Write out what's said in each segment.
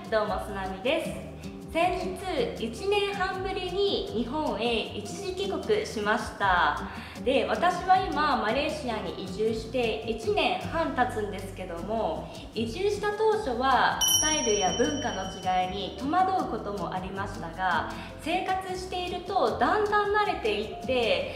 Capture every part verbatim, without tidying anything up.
どうもすなみです。先日いちねんはんぶりに日本へ一時帰国しました。で、私は今マレーシアに移住していちねんはん経つんですけども、移住した当初はスタイルや文化の違いに戸惑うこともありましたが、生活しているとだんだん慣れていって、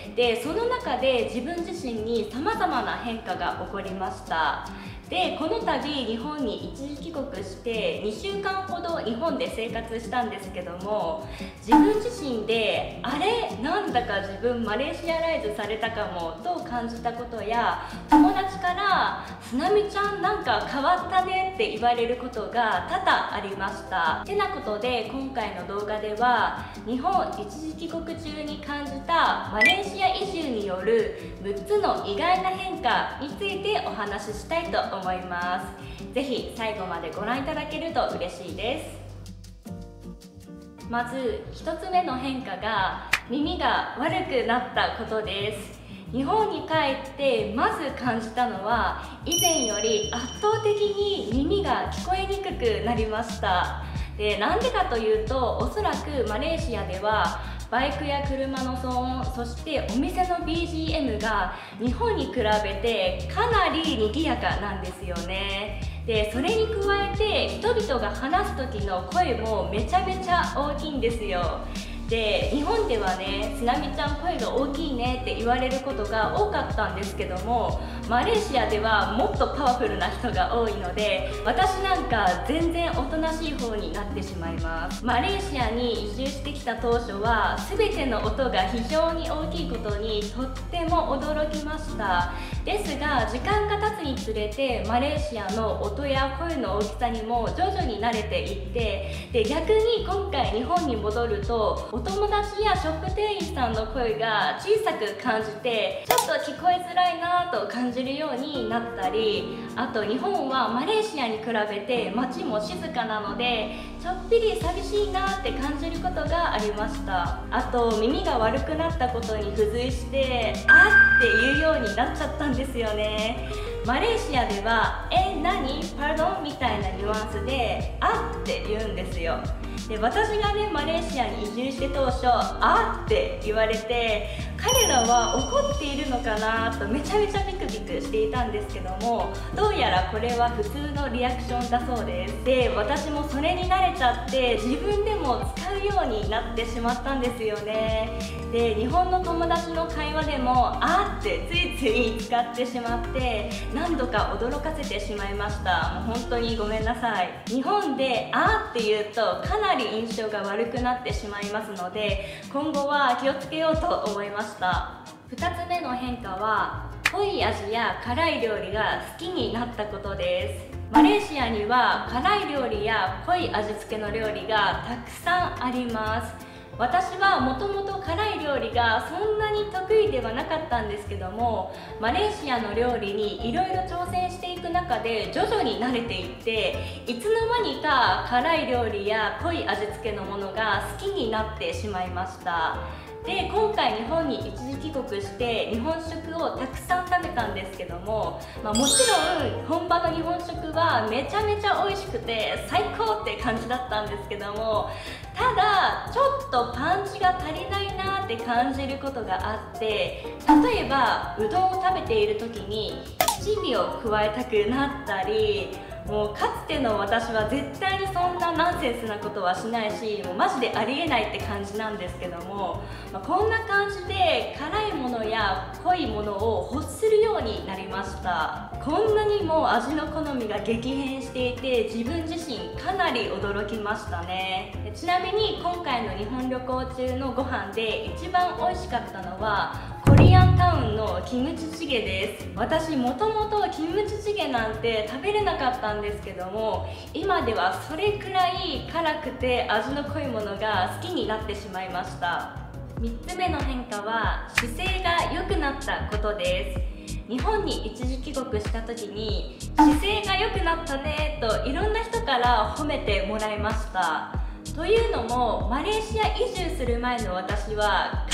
でその中で自分自身にさまざまな変化が起こりました。でこの度日本に一時帰国してにしゅうかんほど日本で生活したんですけども、自分自身であれなんだか自分マレーシアライズされたかもと感じたことや、友達から「すなみちゃんなんか変わったね」って言われることが多々ありました。てなことで今回の動画では日本一時帰国中に感じたマレーシア移住によるむっつの意外な変化についてお話ししたいと思います。ぜひ最後までご覧いただけると嬉しいです。まずひとつめの変化が耳が悪くなったことです。日本に帰ってまず感じたのは、以前より圧倒的に耳が聞こえにくくなりました。でなんでかというと、おそらくマレーシアではバイクや車の騒音、そしてお店の ビージーエム が日本に比べてかなり賑やかなんですよね。でそれに加えて人々が話す時の声もめちゃめちゃ大きいんですよ。で日本ではね、すなみちゃん声が大きいねって言われることが多かったんですけども、マレーシアではもっとパワフルな人が多いので、私なんか全然おとなしい方になってしまいます。マレーシアに移住してきた当初は全ての音が非常に大きいことにとっても驚きました。ですが時間が経つにつれてマレーシアの音や声の大きさにも徐々に慣れていって、で逆に今回日本に戻るとお友達やショップ店員さんの声が小さく感じて、ちょっと聞こえづらいなと感じるようになったり、あと日本はマレーシアに比べて街も静かなのでちょっぴり寂しいなって感じることがありました。あと耳が悪くなったことに付随して「あ」って言うようになっちゃったんですよね。マレーシアでは「え、何？パードン？」みたいなニュアンスで「あ」って言うんですよ。で私がねマレーシアに移住して当初「あ」って言われて、彼らは怒っているのかなとめちゃめちゃビクビクしていたんですけども、どうやらこれは普通のリアクションだそうです。で私もそれに慣れちゃって自分でも使うようになってしまったんですよね。で日本の友達の会話でも「あ」ってついつい使ってしまって何度か驚かせてしまいました。もう本当にごめんなさい。日本で「あ」って言うとかなり印象が悪くなってしまいますので、今後は気をつけようと思いました。ふたつめの変化は濃い味や辛い料理が好きになったことです。マレーシアには辛い料理や濃い味付けの料理がたくさんあります。私はもともと辛い料理がそんなに得意ではなかったんですけども、マレーシアの料理にいろいろ挑戦していく中で徐々に慣れていって、いつの間にか辛い料理や濃い味付けのものが好きになってしまいました。で今回日本に一時帰国して日本食をたくさん食べたんですけども、まあ、もちろん本場の日本食はめちゃめちゃ美味しくて最高って感じだったんですけども、ただちょっとパンチが足りないなって感じることがあって、例えばうどんを食べている時に七味を加えたくなったり、もうかつての私は絶対にそんなナンセンスなことはしないし、もうマジでありえないって感じなんですけども、まあ、こんな感じで辛いものや濃いものを欲するようになりました。こんなにも味の好みが激変していて自分自身かなり驚きましたね。ちなみに今回の日本旅行中のご飯で一番美味しかったのはコリアンタウンのキムチチゲです。私もともとキムチチゲなんて食べれなかったんですけども、今ではそれくらい辛くて味の濃いものが好きになってしまいました。みっつめの変化は姿勢が良くなったことです。日本に一時帰国した時に姿勢が良くなったねといろんな人から褒めてもらいました。というのもマレーシア移住する前の私はか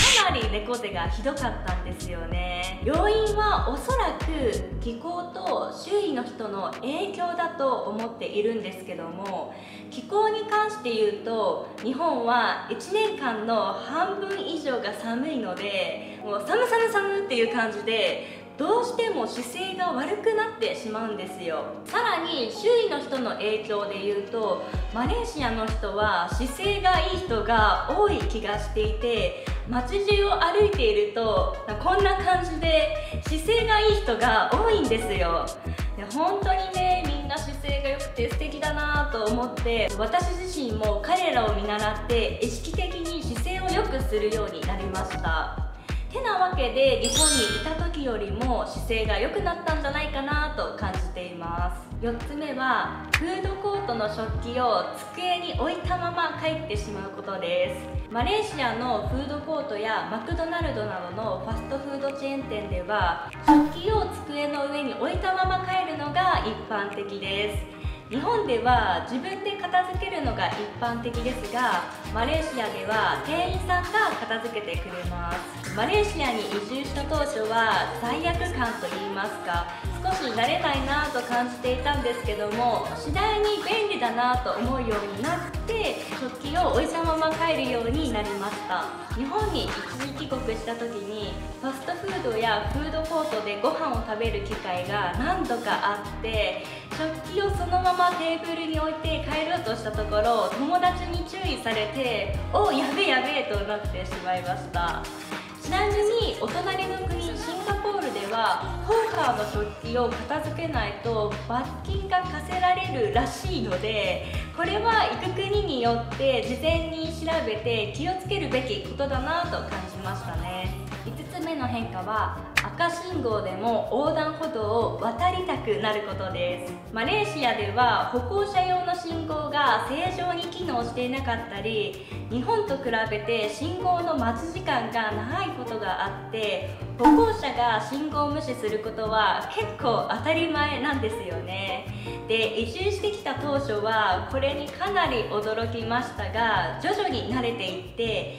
かなり猫背がひどかったんですよね。要因はおそらく気候と周囲の人の影響だと思っているんですけども、気候に関して言うと日本はいちねんかんの半分以上が寒いので、もう寒寒寒っていう感じでどうしても姿勢が悪くなってしまうんですよ。さらに周囲の人の影響で言うと、マレーシアの人は姿勢がいい人が多い気がしていて、街中を歩いているとこんな感じで姿勢がいい人が多いんですよ。で本当にね、みんな姿勢が良くて素敵だなと思って、私自身も彼らを見習って意識的に姿勢を良くするようになりました。てなわけで、日本にいた時よりも姿勢が良くなったんじゃないかなと感じています。よっつめはフードコートの食器を机に置いたまま帰ってしまうことです。マレーシアのフードコートやマクドナルドなどのファストフードチェーン店では、食器を机の上に置いたまま帰るのが一般的です。日本では自分で片付けるのが一般的ですが、マレーシアでは店員さんが片付けてくれます。マレーシアに移住した当初は罪悪感といいますか、少し慣れないなと感じていたんですけども、次第に便利だなと思うようになって食器を置いたまま帰るようになりました。日本に一時帰国した時にファストフードやフードコートでご飯を食べる機会が何度かあって、食器をそのままテーブルに置いて帰ろうとしたところ、友達に注意されて「おやべえやべえ」となってしまいました。ちなみにお隣の国シンガポールではポーカーの食器を片付けないと罰金が課せられるらしいので、これは行く国によって事前に調べて気をつけるべきことだなと感じましたね。いつつめの変化は赤信号でも横断歩道を渡りたくなることです。マレーシアでは歩行者用の信号が正常に機能していなかったり、日本と比べて信号の待ち時間が長いことがあって、歩行者が信号を無視することは結構当たり前なんですよね。で、移住してきた当初はこれにかなり驚きましたが、徐々に慣れていって、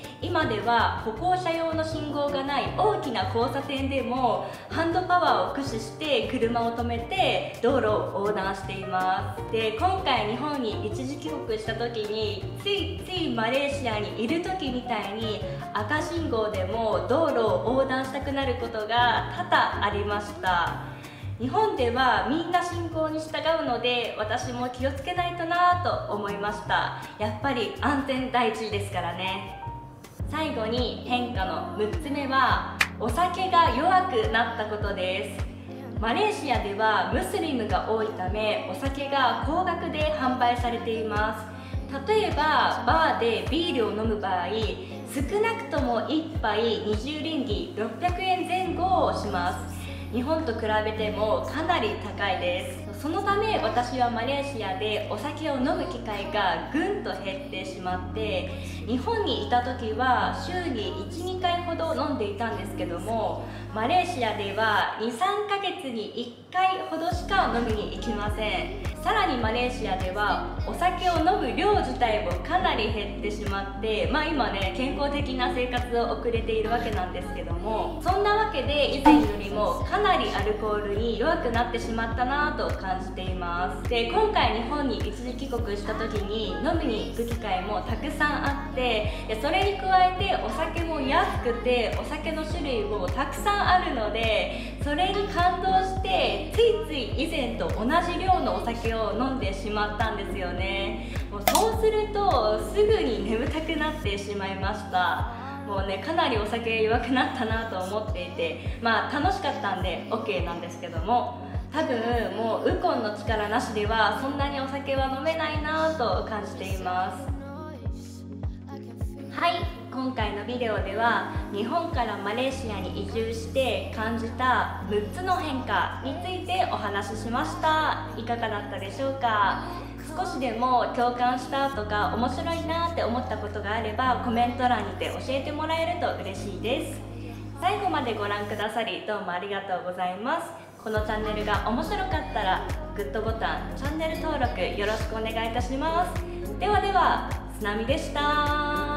今では歩行者用の信号がない大きな交差点でもハンドパワーを駆使して車を止めて道路を横断しています。で、今回日本に一時帰国した時についついマレーシアにいる時みたいに赤信号でも道路を横断したくなることが多々ありました。日本ではみんな信号に従うので、私も気をつけないとなぁと思いました。やっぱり安全第一ですからね。最後に変化のむっつめはお酒が弱くなったことです。マレーシアではムスリムが多いため、お酒が高額で販売されています。例えばバーでビールを飲む場合、少なくともいっぱいにじゅうリンギろっぴゃくえんぜん後をします。日本と比べてもかなり高いです。そのため私はマレーシアでお酒を飲む機会がぐんと減ってしまって、日本にいた時は週にいち、にかいほど飲んでいたんですけども、マレーシアではに、さんかげつにいっかいほどしか飲みに行きません。さらにマレーシアではお酒を飲む量自体もかなり減ってしまって、まあ今ね、健康的な生活を送れているわけなんですけども、そんなわけで以前よりもかなりアルコールに弱くなってしまったなぁと感じています。で、今回日本に一時帰国した時に飲みに行く機会もたくさんあって、でそれに加えてお酒も安くてお酒の種類もたくさんあるので、それに感動してついつい以前と同じ量のお酒を飲んでしまったんですよね。もうそうするとすぐに眠たくなってしまいました。もうね、かなりお酒弱くなったなと思っていて、まあ楽しかったんで オーケー なんですけども、多分もうウコンの力なしではそんなにお酒は飲めないなと感じています。はい、今回のビデオでは日本からマレーシアに移住して感じたむっつの変化についてお話ししました。いかがだったでしょうか。少しでも共感したとか面白いなって思ったことがあればコメント欄にて教えてもらえると嬉しいです。最後までご覧くださりどうもありがとうございます。このチャンネルが面白かったらグッドボタン、チャンネル登録よろしくお願いいたします。ではでは、すなみでした。